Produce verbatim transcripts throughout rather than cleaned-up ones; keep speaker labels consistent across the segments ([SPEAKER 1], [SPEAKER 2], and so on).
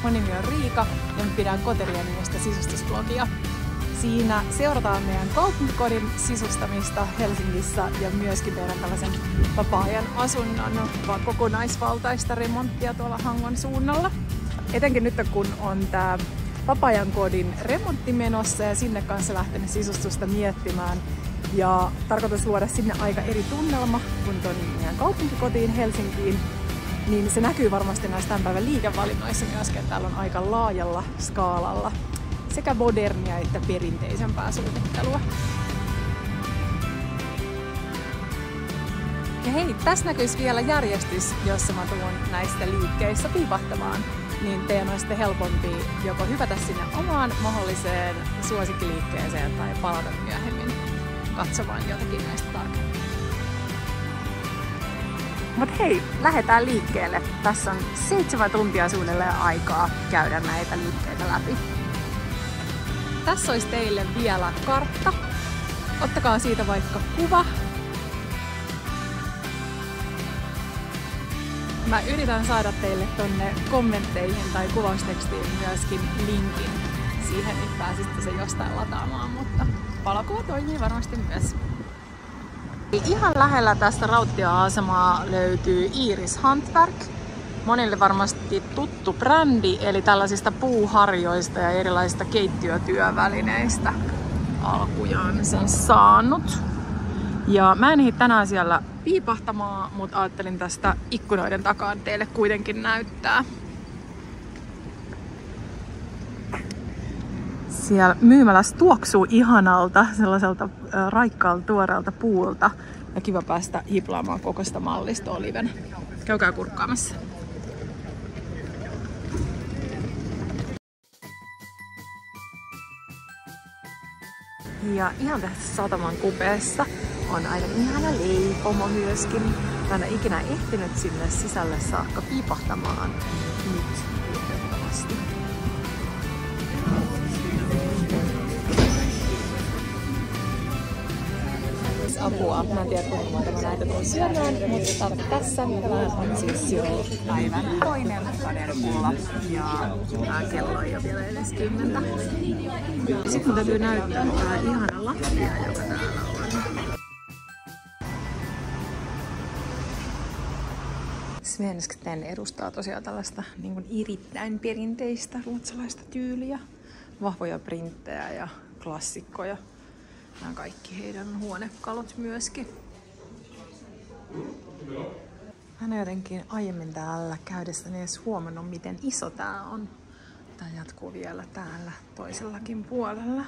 [SPEAKER 1] Mun nimi on Riika ja mä pidän Koteria nimestä sisustusblogia. Siinä seurataan meidän kaupunkikodin sisustamista Helsingissä ja myöskin meidän tällaisen vapaa-ajan asunnon kokonaisvaltaista remonttia tuolla Hangon suunnalla. Etenkin nyt kun on tää vapaa-ajan kodin remontti menossa ja sinne kanssa lähtenyt sisustusta miettimään. Ja tarkoitus luoda sinne aika eri tunnelma kuin tuon meidän kaupunkikotiin Helsinkiin. Niin se näkyy varmasti näissä tämän päivän liikevalinnoissa myöskin, että täällä on aika laajalla skaalalla sekä modernia että perinteisempää suunnittelua. Ja hei, tässä näkyisi vielä järjestys, jossa mä tuun näistä liikkeistä piipahtamaan. Niin teidän on sitten helpompi joko hypätä sinne omaan mahdolliseen suosikkiliikkeeseen tai palata myöhemmin katsomaan jotakin näistä tarkemmin. Mut hei, lähdetään liikkeelle. Tässä on seitsemän tuntia suunnilleen aikaa käydä näitä liikkeitä läpi. Tässä olisi teille vielä kartta. Ottakaa siitä vaikka kuva. Mä yritän saada teille tonne kommentteihin tai kuvaustekstiin myöskin linkin siihen, että pääsitte se jostain lataamaan, mutta valokuva toimii varmasti myös. Ihan lähellä tästä rautatieasemaa löytyy Iris Hantverk. Monille varmasti tuttu brändi, eli tällaisista puuharjoista ja erilaisista keittiötyövälineistä alkujaan sen saanut. Ja mä en ehdi tänään siellä piipahtamaan, mutta ajattelin tästä ikkunoiden takaa teille kuitenkin näyttää. Siellä myymälässä tuoksuu ihanalta, sellaiselta raikkaalta tuoreelta puulta. Ja kiva päästä hiplaamaan kokoista mallistoa livenä. Käykää kurkkaamassa. Ja ihan tässä sataman kupeessa on aivan ihana leipomo myöskin. Mä en ole ikinä ehtinyt sinne sisälle saakka piipahtamaan nyt valitettavasti. Apua. Mä en tiedä kuinka monta mä näitä tuon syömään, mutta tässä tämä on siis jo päivän toinen kaderpulla ja tää kello ei ole vielä edes kymmentä. Sitten mun täytyy näyttää tää ihana lattia, joka täällä on. Svensken edustaa tosiaan tällaista niin kuin erittäin perinteistä ruotsalaista tyyliä. Vahvoja printtejä ja klassikkoja. Nämä kaikki heidän huonekalut myöskin. Hän on jotenkin aiemmin täällä käydessäni edes huomannut, miten iso tää on. Tää jatkuu vielä täällä toisellakin puolella.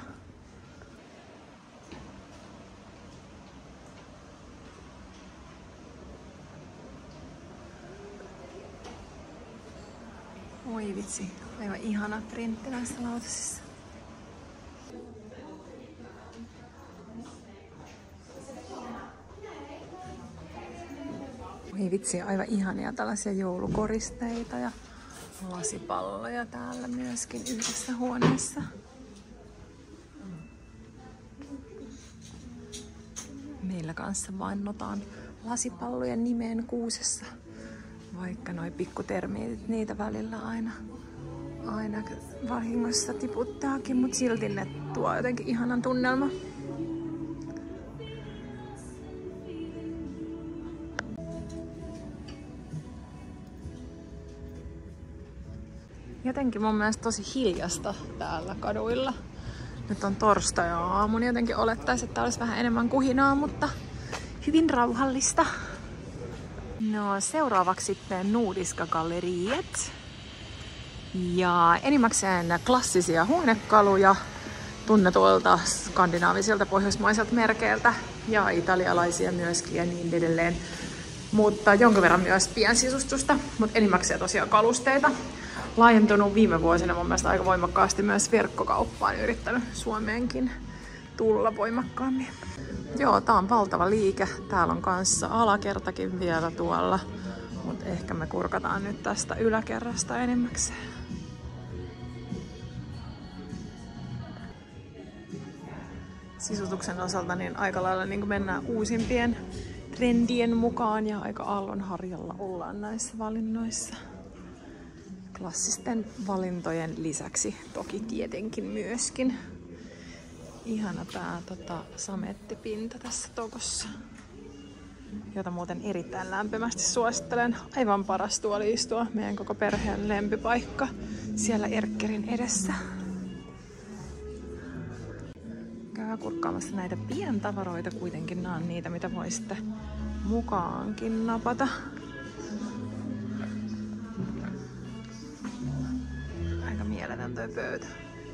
[SPEAKER 1] Oi vitsi, aivan ihana printti näissä lautasissa. Oi vitsi, aivan ihania tällaisia joulukoristeita ja lasipalloja täällä myöskin yhdessä huoneessa. Meillä kanssa vannotaan lasipallojen nimeen kuusessa, vaikka noi pikkutermiitit niitä välillä aina, aina vahingossa tiputtaakin, mutta silti ne tuo jotenkin ihanan tunnelma. Jotenkin mun mielestä tosi hiljasta täällä kaduilla. Nyt on torstai-aamu, niin jotenkin olettaisiin, että olisi vähän enemmän kuhinaa, mutta hyvin rauhallista. No seuraavaksi sitten Nordiska Galleriet. Ja enimmäkseen klassisia huonekaluja tunnetuilta skandinaavisilta pohjoismaisilta merkeiltä ja italialaisia myöskin ja niin edelleen. Mutta jonkin verran myös piensisustusta, mutta enimmäkseen tosiaan kalusteita. Laajentunut viime vuosina mun mielestä aika voimakkaasti myös verkkokauppaan, yrittänyt Suomeenkin tulla voimakkaammin. Joo, tää on valtava liike. Täällä on kanssa alakertakin vielä tuolla, mutta ehkä me kurkataan nyt tästä yläkerrasta enimmäkseen. Sisustuksen osalta niin aika lailla niin mennään uusimpien trendien mukaan ja aika aallonharjalla ollaan näissä valinnoissa. klassisten valintojen lisäksi toki tietenkin myöskin. Ihana tää tota, samettipinta tässä tokossa, jota muuten erittäin lämpimästi suosittelen. Aivan paras tuoli istua, meidän koko perheen lempipaikka siellä Erkkerin edessä. Käydään kurkkaamassa näitä pientavaroita kuitenkin. Nämä on niitä, mitä voi sitten mukaankin napata. Aika mieletön toi pöytä.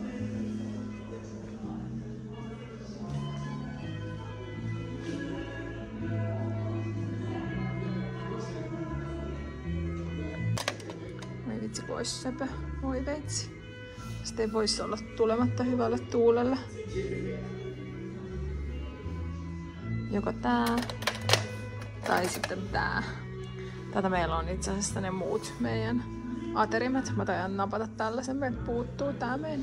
[SPEAKER 1] Voi vitsi, pois sepä. Voi veitsi. Sitten ei voisi olla tulematta hyvälle tuulelle. Joko tää tai sitten tää. Tätä meillä on itse asiassa ne muut meidän aterimet. Mä taidan napata tällaisen, meiltä puuttuu tää meidän.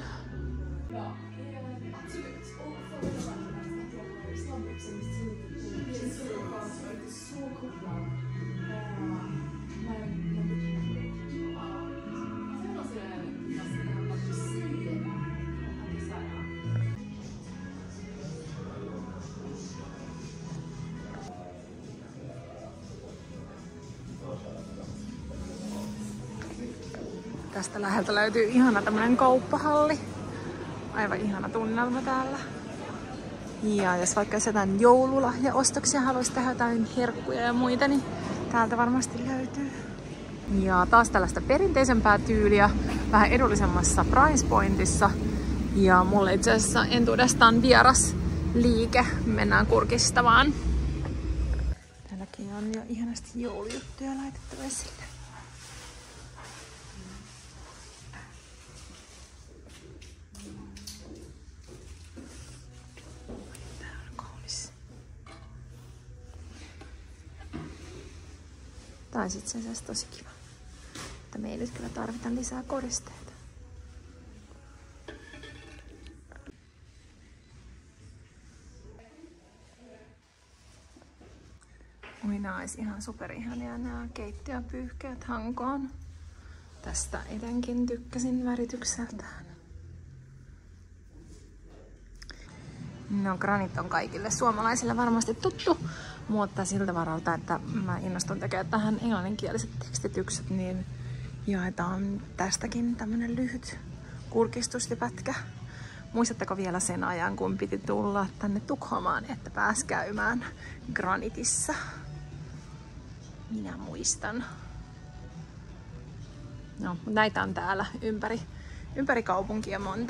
[SPEAKER 1] Tästä läheltä löytyy ihana tämmönen kauppahalli. Aivan ihana tunnelma täällä. Ja jos vaikka jotain joululahjaostoksia haluaisi tehdä, jotain herkkuja ja muita, niin täältä varmasti löytyy. Ja taas tällaista perinteisempää tyyliä, vähän edullisemmassa price pointissa. Ja mulle itse asiassa entuudestaan vieras liike. Mennään kurkistamaan. Täälläkin on jo ihanasti joulujuttuja laitettu esille. Tää on itse asiassa tosi kiva. Mutta me ei nyt kyllä tarvita lisää koristeita. Oi, nää ois ihan superihania nää keittiöpyyhkeet Hankoon. Tästä etenkin tykkäsin väritykseltään. No, granit on kaikille suomalaisille varmasti tuttu, mutta siltä varalta, että mä innostun tekemään tähän englanninkieliset tekstitykset, niin jaetaan tästäkin tämmönen lyhyt kurkistuspätkä. Muistatteko vielä sen ajan, kun piti tulla tänne Tukholmaan, että pääsi käymään granitissa? Minä muistan. No, mutta näitä on täällä ympäri, ympäri kaupunkia monta.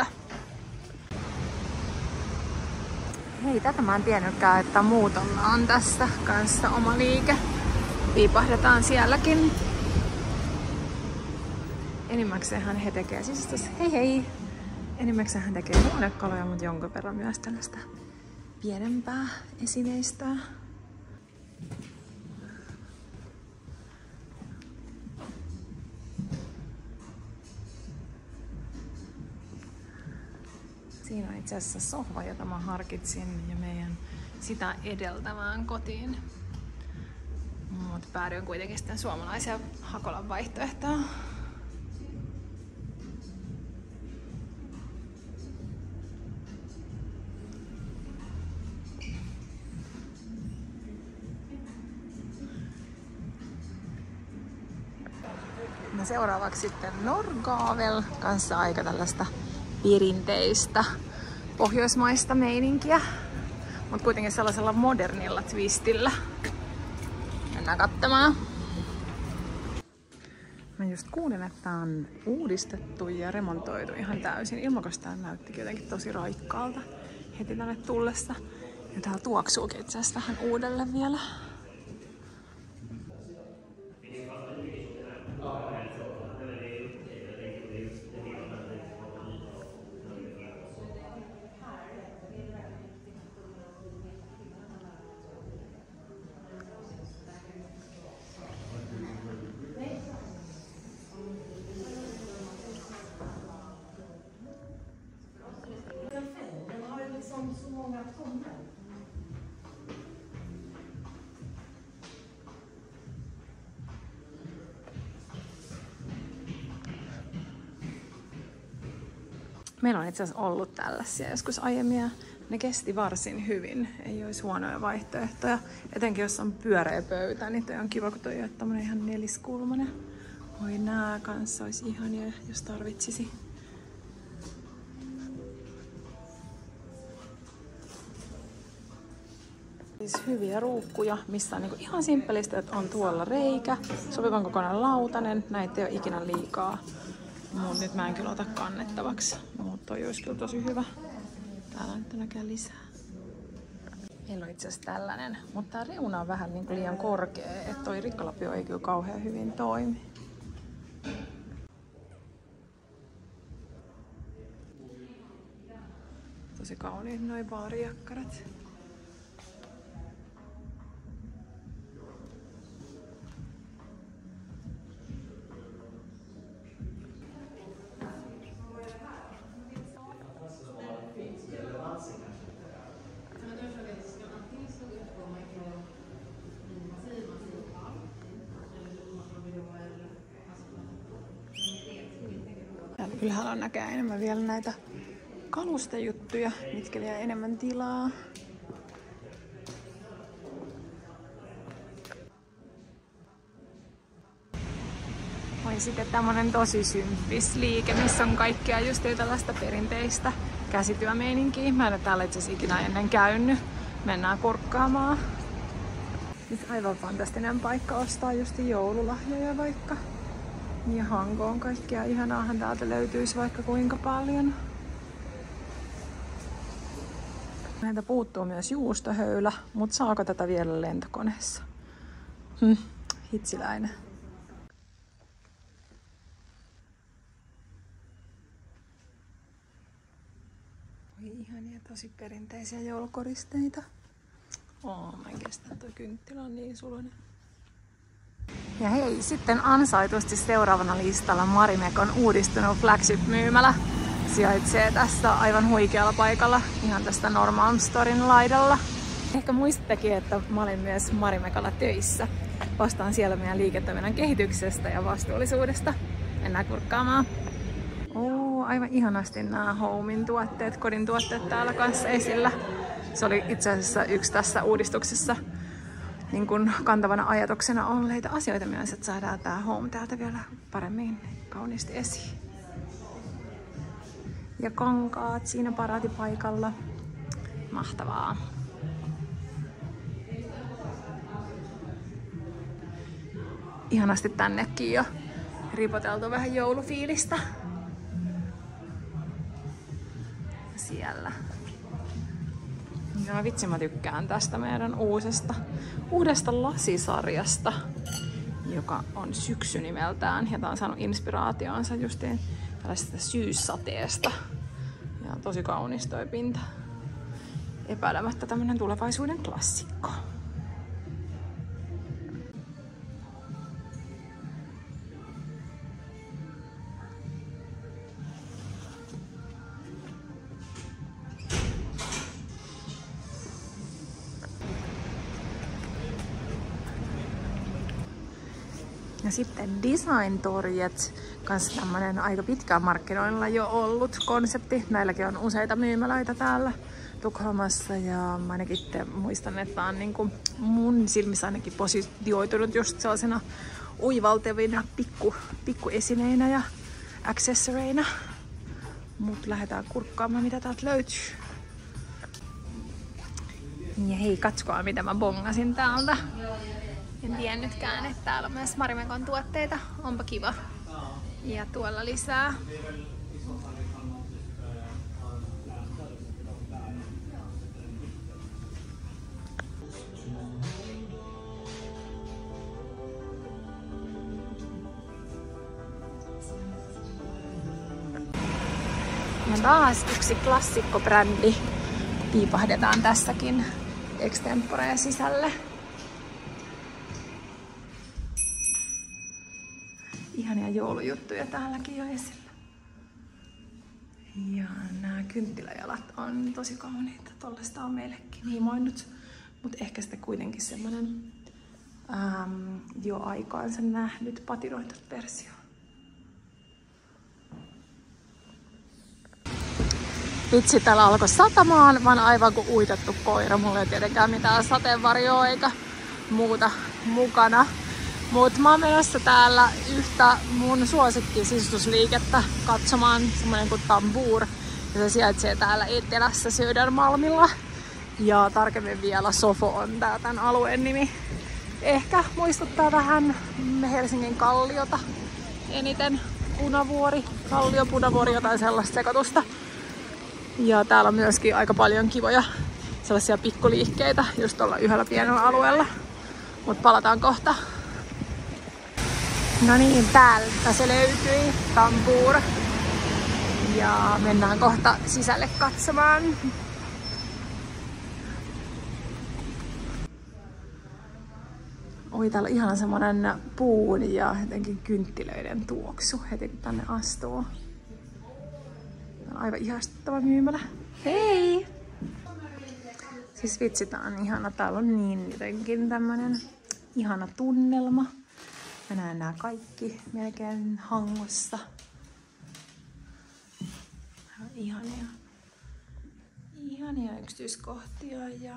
[SPEAKER 1] Hei, tätä mä en tiennytkään, että muutolla on tässä kanssa oma liike. Piipahdetaan sielläkin. Enimmäkseenhän he tekee, siis tossa, hei hei! Enimmäkseen hän tekee huonekaluja, mutta jonkun verran myös tällaista pienempää esineistöä. Siinä on itse asiassa sohva, jota mä harkitsin ja meidän sitä edeltävään kotiin. Mutta päädyin kuitenkin sitten suomalaisia Hakolan vaihtoehtoa. No seuraavaksi sitten Norrgavel, kanssa aika tällaista perinteistä pohjoismaista meininkiä, mutta kuitenkin sellaisella modernilla twistillä. Mennään katsomaan. Mä just kuulin, että tää on uudistettu ja remontoitu ihan täysin. Ilmakostaan näytti jotenkin tosi raikkaalta heti tänne tullessa. Ja täällä tuoksuukin itse asiassa vähän uudelle vielä. Meillä on itse asiassa ollut tällaisia joskus aiemmin ja ne kesti varsin hyvin. Ei olisi huonoja vaihtoehtoja. Etenkin jos on pyöreä pöytä, niin toi on kiva, kun toi on tämmönen ihan neliskulmanen. Oi, nää kanssa olisi ihania, jos tarvitsisi. Siis hyviä ruukkuja, missä on niinku ihan simppelisti, että on tuolla reikä, sopivan kokoinen lautanen, näitä ei ole ikinä liikaa. Mut nyt mä en kyllä ota kannettavaksi, mutta toi olisi kyllä tosi hyvä. Täällä on nyt näkään lisää. Meillä on itse asiassa tällainen, mutta tää reuna on vähän niinku liian korkea, että toi rikkalapio ei kyllä kauhean hyvin toimi. Tosi kauniit noi baarijakkarat. Täällä ylhäällä on näkää enemmän vielä näitä kalustejuttuja, mitkä vie enemmän tilaa. Vai sitten tämmönen tosi symppis liike, missä on kaikkea just tällaista perinteistä käsityömeininkiä. Mä en ole täällä itse asiassa ikinä ennen käynyt. Mennään kurkkaamaan. Nyt aivan fantastinen paikka ostaa just joululahjoja vaikka. Ja Hankoon kaikkea ihanaahan täältä löytyisi vaikka kuinka paljon. Näitä puuttuu myös juustohöylä, mutta saako tätä vielä lentokoneessa? Hm, hitsiläinen. Oi ihania, tosi perinteisiä joulukoristeita. Oo, mä en kestä, toi kynttilä on niin suloinen. Ja hei, sitten ansaitusti seuraavana listalla Marimekon uudistunut flagship-myymälä. Sijaitsee tässä aivan huikealla paikalla, ihan tästä Norrmalmstorgin laidalla. Ehkä muistattekin, että mä olin myös Marimekolla töissä. Vastaan siellä meidän liiketoiminnan kehityksestä ja vastuullisuudesta. Mennään kurkkaamaan. Oo, aivan ihanasti nämä Homein tuotteet, kodin tuotteet täällä kanssa esillä. Se oli itse asiassa yksi tässä uudistuksessa niin kun kantavana ajatuksena olleita asioita myös, että saadaan tää Home täältä vielä paremmin kauniisti esiin. Ja kankaat siinä paraatipaikalla. Mahtavaa. Ihanasti tännekin jo ripoteltu vähän joulufiilistä. Siellä. Ja vitsi, mä tykkään tästä meidän uudesta, uudesta lasisarjasta, joka on Syksy nimeltään. Ja tää on saanut inspiraationsa justiin tällaisesta syyssateesta. Ja tosi kaunis toi pinta. Epäilemättä tämmönen tulevaisuuden klassikko. Ja sitten Design-torjet, kanssa tämmönen aika pitkään markkinoilla jo ollut konsepti. Näilläkin on useita myymälöitä täällä Tukholmassa ja mä ainakin itse muistan, että on niin kuin mun silmissä ainakin positioitunut just sellaisena uivaltevina pikku, pikkuesineinä ja accessoreina. Mut lähdetään kurkkaamaan, mitä täältä löytyy. Ja hei, katsokaa mitä mä bongasin täältä. En tiennytkään, että täällä on myös Marimekon tuotteita. Onpa kiva. Ja tuolla lisää. Ja taas yksi klassikkobrändi. Piipahdetaan tässäkin extemporea sisälle. Ihania joulujuttuja täälläkin jo esillä. Ja nämä kynttiläjalat on tosi kauniita. Tollaista on meillekin himoinut. Mutta ehkä sitten kuitenkin semmonen äm, jo aikaansa nähnyt patinoitu versio. Vitsi, täällä alkoi satamaan, vaan aivan kuin uitettu koira. Mulla ei tietenkään mitään sateenvarjoa eikä muuta mukana. Mut mä oon menossa täällä yhtä mun suosikkisisustusliikettä katsomaan, semmonen kuin Tambour. Ja se sijaitsee täällä etelässä Södermalmilla. Ja tarkemmin vielä Sofo on tää tän alueen nimi. Ehkä muistuttaa vähän Helsingin Kalliota eniten. Punavuori, Kallio, Punavuori, jotain sellaista sekoitusta. Ja täällä on myöskin aika paljon kivoja sellaisia pikkuliikkeitä just tuolla yhdellä pienellä alueella. Mut palataan kohta. No niin, täältä se löytyi, Tambour. Ja mennään kohta sisälle katsomaan. Oi, täällä on ihana semmonen puun ja jotenkin kynttilöiden tuoksu heti kun tänne astuu. Aivan ihastuttava myymälä. Hei! Siis vitsi, tää on ihana. Täällä on niin jotenkin tämmönen ihana tunnelma. Mä näen nää kaikki melkein Hangossa. Aivan ihania. Ihania yksityiskohtia ja,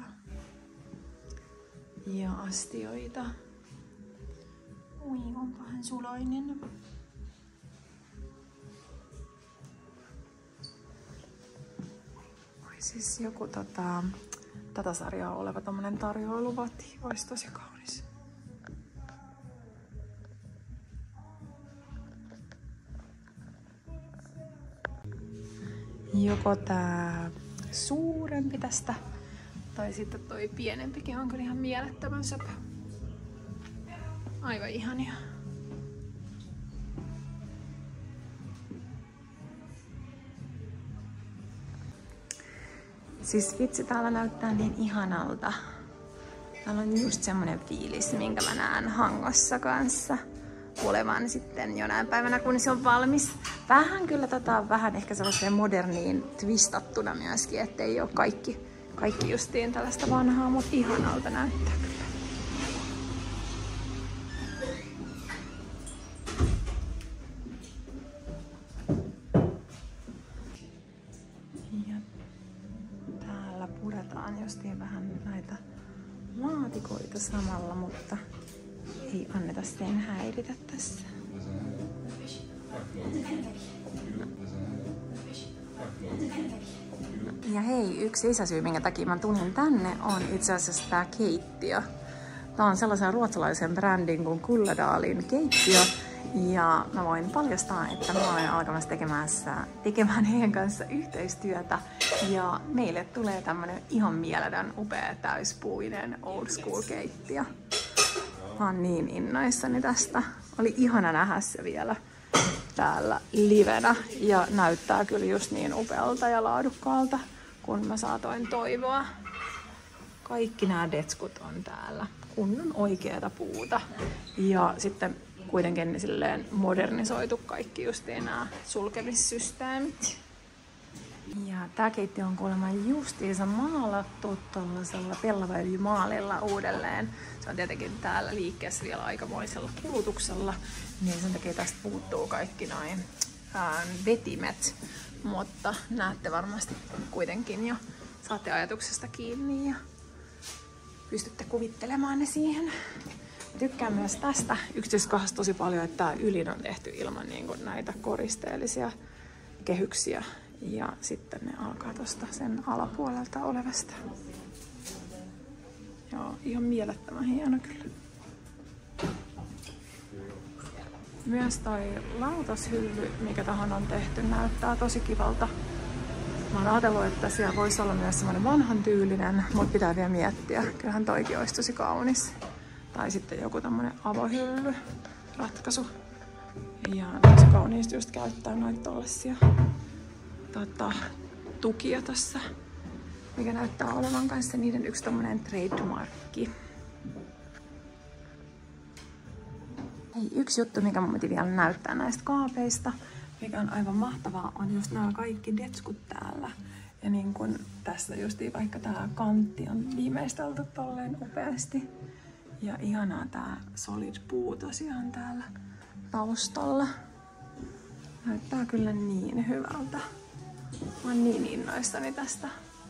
[SPEAKER 1] ja astioita. Ui, onpahan suloinen. Siis joku tota, tätä sarjaa oleva tommonen tarjoiluvati olisi tosi kaunis. Joko tää suurempi tästä, tai sitten toi pienempikin on kyllä ihan mielettömän söpö. Aivan ihania. Siis vitsi, täällä näyttää niin ihanalta. Täällä on just semmonen fiilis, minkä mä näen Hangossa kanssa olevan sitten jonain päivänä, kun se on valmis. Vähän kyllä tota, vähän ehkä sellaiseen moderniin twistattuna myöskin, ettei oo kaikki, kaikki justiin tällaista vanhaa, mutta ihanalta näyttää kyllä. Justiin vähän näitä laatikoita samalla, mutta ei anneta sen häiritä tässä. Ja hei, yksi lisäsyy, minkä takia mä tulin tänne, on itse asiassa tää keittiö. Tää on sellaisen ruotsalaisen brändin kuin Kulladalin keittiö. Ja mä voin paljastaa, että mä olen alkamassa tekemässä, tekemään heidän kanssa yhteistyötä. Ja meille tulee tämmönen ihan mieletön, upea, täyspuinen old school keittiö. Mä oon niin innoissani tästä. Oli ihana nähdä se vielä täällä livenä. Ja näyttää kyllä just niin upealta ja laadukkaalta, kun mä saatoin toivoa. Kaikki nämä detskut on täällä. Kunnon oikeata puuta. Ja sitten kuitenkin silleen modernisoitu kaikki justiin nämä sulkemissysteemit. Ja tää keittiö on kuulemma justiinsa maalattu tuollaisella pellaväljymaalilla uudelleen. Se on tietenkin täällä liikkeessä vielä aikamoisella kulutuksella, niin sen takia tästä puuttuu kaikki noin ää, vetimet. Mutta näette varmasti kuitenkin jo, saatte ajatuksesta kiinni ja pystytte kuvittelemaan ne siihen. Tykkään myös tästä yksityiskohdasta tosi paljon, että tämä ylin on tehty ilman niin kuin näitä koristeellisia kehyksiä. Ja sitten ne alkaa tuosta sen alapuolelta olevasta. Joo, ihan mielettömän hieno kyllä. Myös toi lautashylly, mikä tähän on tehty, näyttää tosi kivalta. Mä oon ajatellut, että siellä voisi olla myös semmoinen vanhan tyylinen, mutta pitää vielä miettiä. Kyllähän toikin olisi tosi kaunis. Tai sitten joku tämmönen avohylly ratkaisu. Ja tosi kauniisti just käyttää noita tollasia tota, tukia tossa, mikä näyttää olevan kanssa niiden yksi tommonen trademarkki. Hei, yksi juttu, mikä mun piti vielä näyttää näistä kaapeista, mikä on aivan mahtavaa, on just nämä kaikki detskut täällä. Ja niin kun tässä justiin vaikka tää kantti on viimeistelty tolleen upeasti. Ja ihanaa tää solid puu tosiaan täällä taustalla. Näyttää kyllä niin hyvältä. Mä oon niin innoissani tästä.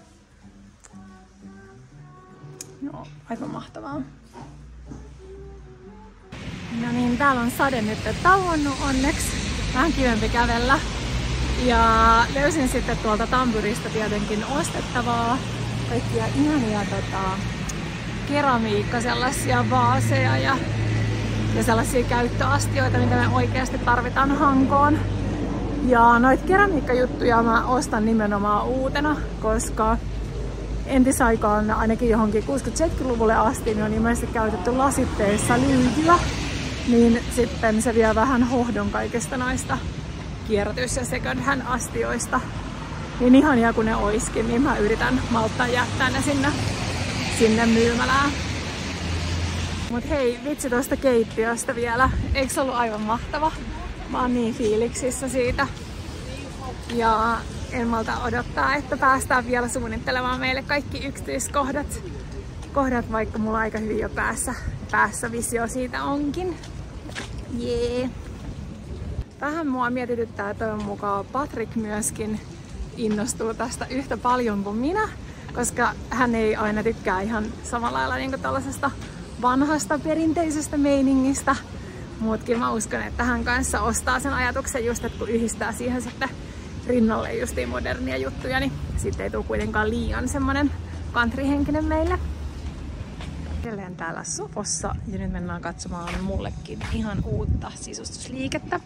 [SPEAKER 1] Joo, aivan mahtavaa. No niin, täällä on sade nyt tauonnut onneksi. Vähän kivempi kävellä. Ja löysin sitten tuolta Tampurista tietenkin ostettavaa. Kaikkia ihania tota, keramiikka, sellaisia vaaseja ja, ja sellaisia käyttöastioita, mitä me oikeasti tarvitaan Hankoon. Ja noita keramiikkajuttuja mä ostan nimenomaan uutena, koska entisaikaan ainakin johonkin kuusikymmentä-seitsemänkymmentäluvulle asti niin on ilmeisesti käytetty lasitteissa lyijyä. Niin sitten se vie vähän hohdon kaikesta noista kierrätys- ja second hand astioista. Niin ihania kun ne oiskin, niin mä yritän malttaa jättää ne sinne, sinne myymälään. Mut hei, vitsi tosta keittiöstä vielä. Eikö se ollut aivan mahtava? Mä oon niin fiiliksissä siitä. Ja en malta odottaa, että päästään vielä suunnittelemaan meille kaikki yksityiskohdat. Kohdat, vaikka mulla aika hyvin jo päässä, päässä visio siitä onkin. Jee. Yeah. Vähän mua mietityttää, että toivon mukaan Patrick myöskin innostuu tästä yhtä paljon kuin minä, koska hän ei aina tykkää ihan samalla lailla niin kuin tällaisesta vanhasta perinteisestä meiningistä. Muutkin mä uskon, että hän kanssa ostaa sen ajatuksen just, että kun yhdistää siihen sitten rinnalle justiin modernia juttuja, niin sitten ei tule kuitenkaan liian semmonen country-henkinen meille. Edelleen täällä Sofossa ja nyt mennään katsomaan mullekin ihan uutta sisustusliikettä.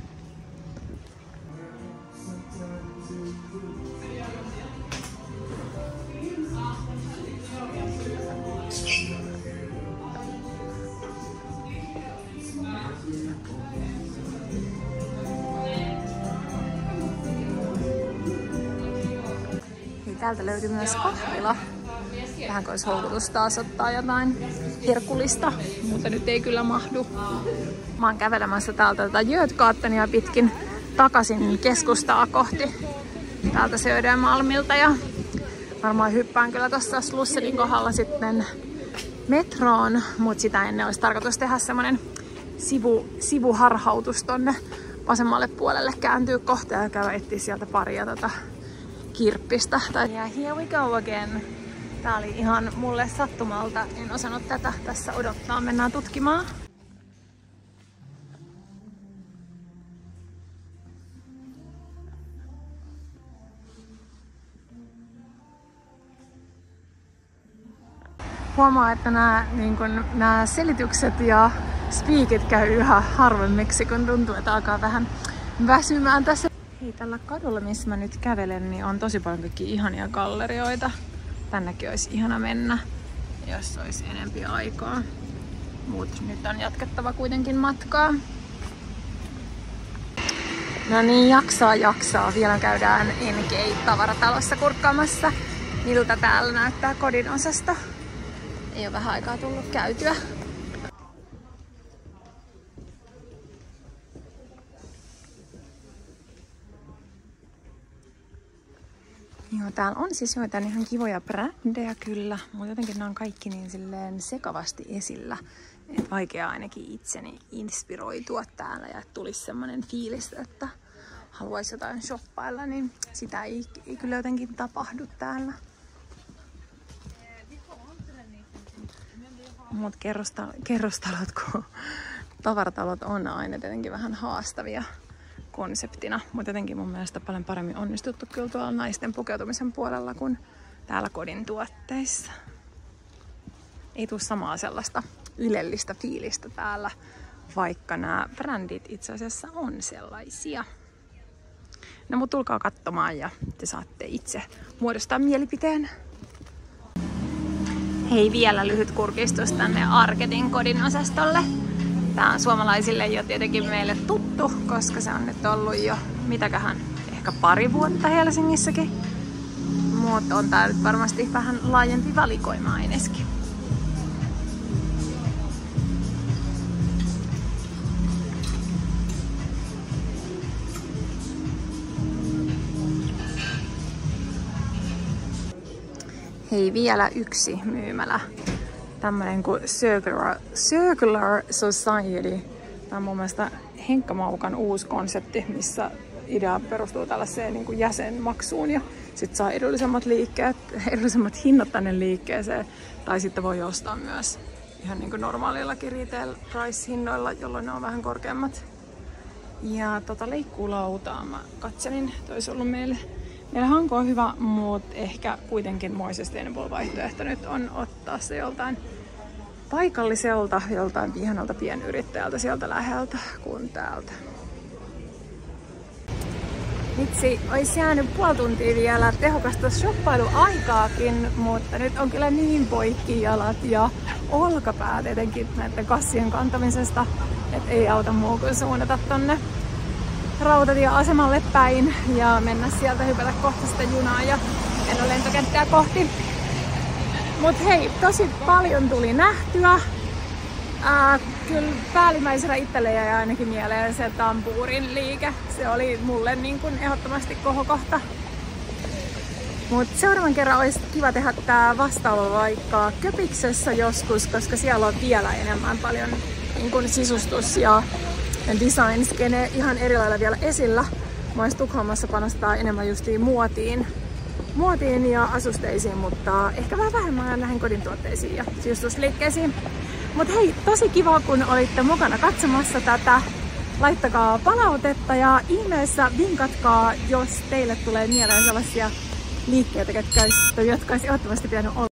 [SPEAKER 1] Täältä löytyy myös kahvila. Vähän olisi houkutus taas ottaa jotain herkullista, mutta nyt ei kyllä mahdu. Mä oon kävelemässä täältä tätä Götgatenia pitkin takaisin keskustaa kohti. Täältä Södermalmilta ja varmaan hyppään kyllä tuossa Slusselin kohdalla sitten metroon, mutta sitä ennen olisi tarkoitus tehdä semmonen sivu, sivuharhautus tonne vasemmalle puolelle, kääntyy kohta ja käydä etsiä sieltä paria tota kirppistä. Ja here we go again. Tää oli ihan mulle sattumalta. En osannut tätä tässä odottaa. Mennään tutkimaan. Huomaa, että nämä, niin kun, nämä selitykset ja speakit käy yhä harvemmiksi, kun tuntuu, että alkaa vähän väsymään tässä. Hei, tällä kadulla, missä mä nyt kävelen, niin on tosi paljon kaikkia ihania gallerioita. Tännekin olisi ihana mennä, jos olisi enempi aikaa. Mut nyt on jatkettava kuitenkin matkaa. No niin, jaksaa jaksaa. Vielä käydään N K-tavaratalossa kurkkaamassa, miltä täällä näyttää kodin osasto. Ei ole vähän aikaa tullut käytyä. Joo, täällä on siis joitain ihan kivoja brändejä kyllä, mutta jotenkin nämä on kaikki niin silleen sekavasti esillä. Et vaikea ainakin itseni inspiroitua täällä ja tulisi semmoinen fiilis, että haluaisi jotain shoppailla, niin sitä ei, ei kyllä jotenkin tapahdu täällä. Mutta kerrostalot, kun tavaratalot on aina tietenkin vähän haastavia konseptina, mutta jotenkin mun mielestä paljon paremmin onnistuttu kyllä tuolla naisten pukeutumisen puolella kuin täällä kodin tuotteissa. Ei tule samaa sellaista ylellistä fiilistä täällä, vaikka nämä brändit itse asiassa on sellaisia. No mut tulkaa katsomaan ja te saatte itse muodostaa mielipiteen. Hei, vielä lyhyt kurkistus tänne Arketin kodin osastolle. Tää on suomalaisille jo tietenkin meille tuttu, koska se on nyt ollut jo mitäköhän, ehkä pari vuotta Helsingissäkin. Mutta on tää nyt varmasti vähän laajempi valikoima aineskin. Hei, vielä yksi myymälä. Tämmönen kuin Circular, Circular Society. Tämä on mun mielestä Henkka Maukan uusi konsepti, missä idea perustuu tällaiseen niin kuin jäsenmaksuun ja sitten saa edullisemmat liikkeet, edullisemmat hinnat tänne liikkeeseen. Tai sitten voi ostaa myös ihan niin kuin normaalillakin retail price hinnoilla, jolloin ne on vähän korkeammat. Ja tota leikkuulautaa mä katselin, toi olisi ollut meille. Meillä Hanko on hyvä, mutta ehkä kuitenkin more sustainable vaihtoehto nyt on ottaa se joltain paikalliselta, joltain ihanalta pienyrittäjältä sieltä läheltä kuin täältä. Vitsi, olisi jäänyt puoli tuntia vielä tehokasta shoppailuaikaakin, mutta nyt on kyllä niin poikki jalat ja olkapäät etenkin näiden kassien kantamisesta, että ei auta muu kuin suunnata tonne rautatieasemalle päin ja mennä sieltä, hypätä kohta sitä junaa ja mennä lentokenttää kohti. Mut hei, tosi paljon tuli nähtyä. Ää, kyllä päällimmäisenä itselle jäi ainakin mieleen se Tampurin liike. Se oli mulle niin kuin ehdottomasti kohokohta. Mut seuraavan kerran olisi kiva tehdä tää vastaava vaikka Köpiksessä joskus, koska siellä on vielä enemmän paljon niin kuin sisustus ja design-skene ihan eri lailla vielä esillä. Myös Tukholmassa panostaa enemmän justiin muotiin. muotiin ja asusteisiin, mutta ehkä vähän vähemmän näihin kodintuotteisiin ja sisustusliikkeisiin. Mut hei, tosi kiva kun olitte mukana katsomassa tätä. Laittakaa palautetta ja ihmeessä vinkatkaa, jos teille tulee mieleen sellaisia liikkeitä, jotka olisi ehdottomasti pitänyt olla.